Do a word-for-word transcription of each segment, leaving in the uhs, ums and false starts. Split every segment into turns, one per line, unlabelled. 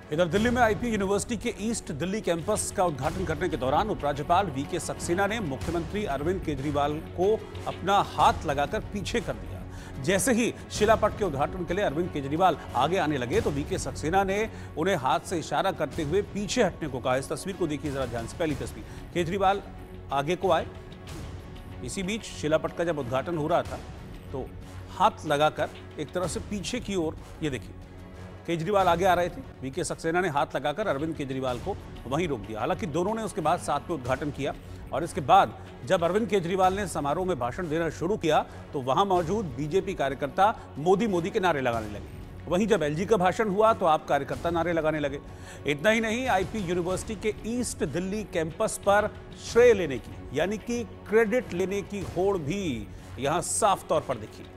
इधर दिल्ली में IP university के ईस्ट दिल्ली कैंपस का उद्घाटन करने के दौरान उपराज्यपाल वी के सक्सेना ने मुख्यमंत्री अरविंद केजरीवाल को अपना हाथ लगाकर पीछे कर दिया। जैसे ही शिलापट के उद्घाटन के लिए अरविंद केजरीवाल आगे आने लगे तो वी के सक्सेना ने उन्हें हाथ से इशारा करते हुए पीछे हटने को कहा। इस तस्वीर को देखिए जरा ध्यान से। पहली तस्वीर, केजरीवाल आगे को आए। इसी बीच शिलापट का जब उद्घाटन हो रहा था तो हाथ लगाकर एक तरह से पीछे की ओर, ये देखिए केजरीवाल आगे आ रहे थे, वी के सक्सेना ने हाथ लगाकर अरविंद केजरीवाल को वहीं रोक दिया। हालांकि दोनों ने उसके बाद साथ में उद्घाटन किया और इसके बाद जब अरविंद केजरीवाल ने समारोह में भाषण देना शुरू किया तो वहां मौजूद बीजेपी कार्यकर्ता मोदी मोदी के नारे लगाने लगे। वहीं जब एलजी का भाषण हुआ तो आप कार्यकर्ता नारे लगाने लगे। इतना ही नहीं, आईपी यूनिवर्सिटी के ईस्ट दिल्ली कैंपस पर श्रेय लेने की यानी कि क्रेडिट लेने की होड़ भी यहां साफ तौर पर दिखी।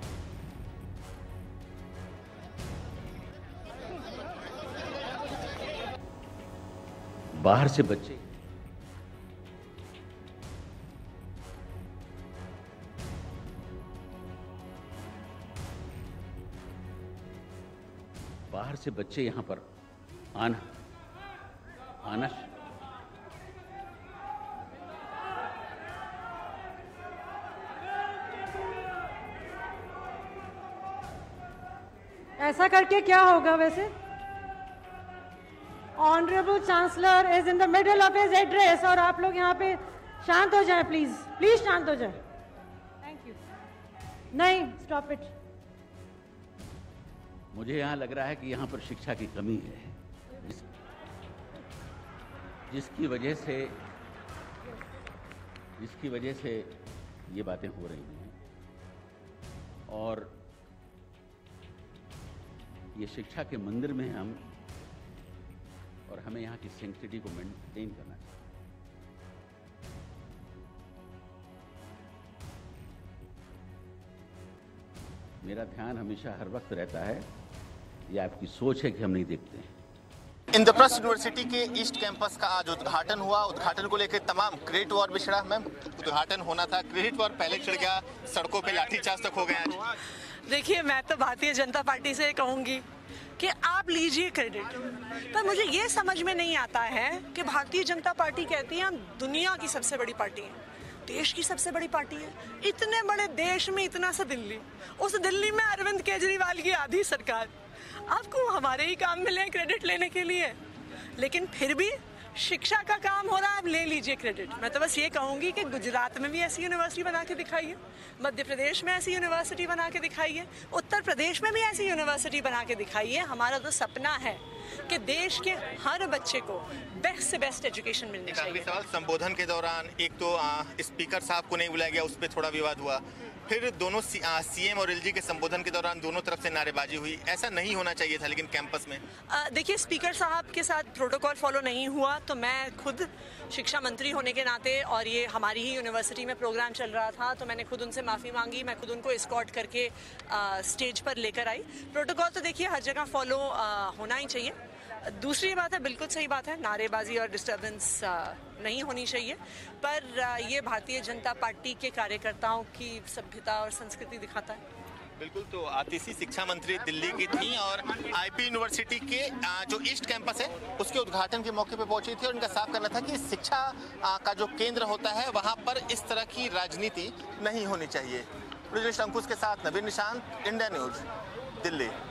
बाहर से बच्चे बाहर से बच्चे यहां पर आना आना
ऐसा करके क्या होगा वैसे? Honourable chancellor is in the middle of his address और आप लोग यहाँ पे शांत हो जाए प्लीज, प्लीज शांत हो जाए। Thank you. नहीं, स्टॉप इट।
मुझे यहाँ लग रहा है कि यहाँ पर शिक्षा की कमी है, जिस, जिसकी वजह से जिसकी वजह से ये बातें हो रही हैं और ये शिक्षा के मंदिर में हम और हमें यहाँ की सैंक्टिटी को मेंटेन करना चाहिए। मेरा ध्यान हमेशा हर वक्त रहता है, ये आपकी सोच है कि हम नहीं देखते हैं।
इंद्रप्रस्थ यूनिवर्सिटी के ईस्ट कैंपस का आज उद्घाटन हुआ। उद्घाटन को लेकर तमाम क्रेडिट वॉर भी छिड़ा। मैम, उद्घाटन होना था, क्रेडिट वॉर पहले छिड़ गया, सड़कों पे लाठीचार्ज तक हो गए आज।
देखिए, मैं तो भारतीय जनता पार्टी से कहूंगी कि आप लीजिए क्रेडिट, पर मुझे ये समझ में नहीं आता है कि भारतीय जनता पार्टी कहती है हम दुनिया की सबसे बड़ी पार्टी है, देश की सबसे बड़ी पार्टी है। इतने बड़े देश में इतना सा दिल्ली, उस दिल्ली में अरविंद केजरीवाल की आधी सरकार, आपको हमारे ही काम मिले क्रेडिट लेने के लिए। लेकिन फिर भी शिक्षा का काम हो रहा है, आप ले लीजिए क्रेडिट। मैं तो बस ये कहूंगी कि गुजरात में भी ऐसी यूनिवर्सिटी बना के दिखाइए, मध्य प्रदेश में ऐसी यूनिवर्सिटी बना के दिखाइए, उत्तर प्रदेश में भी ऐसी यूनिवर्सिटी बना के दिखाइए। हमारा तो सपना है कि देश के हर बच्चे को बेस्ट से बेस्ट एजुकेशन मिलनी चाहिए।
सवाल, संबोधन के दौरान एक तो स्पीकर साहब को नहीं बुलाया गया, उस पर थोड़ा विवाद हुआ। फिर दोनों सी, आ, सीएम और एलजी के संबोधन के दौरान दोनों तरफ से नारेबाजी हुई। ऐसा नहीं होना चाहिए था लेकिन कैंपस में।
देखिए, स्पीकर साहब के साथ प्रोटोकॉल फॉलो नहीं हुआ तो मैं खुद शिक्षा मंत्री होने के नाते, और ये हमारी ही यूनिवर्सिटी में प्रोग्राम चल रहा था, तो मैंने खुद उनसे माफ़ी मांगी। मैं खुद उनको एस्कॉर्ट करके आ, स्टेज पर लेकर आई। प्रोटोकॉल तो देखिए हर जगह फॉलो होना ही चाहिए। दूसरी बात है, बिल्कुल सही बात है, नारेबाजी और डिस्टर्बेंस नहीं होनी चाहिए, पर ये भारतीय जनता पार्टी के कार्यकर्ताओं की सभ्यता और संस्कृति दिखाता है।
बिल्कुल। तो आतिशी शिक्षा मंत्री दिल्ली की थी और आईपी यूनिवर्सिटी के जो ईस्ट कैंपस है उसके उद्घाटन के मौके पर पहुंची थी और उनका साफ करना था कि शिक्षा का जो केंद्र होता है वहां पर इस तरह की राजनीति नहीं होनी चाहिए। अंकुश के साथ नवीन निशांत, इंडिया न्यूज, दिल्ली।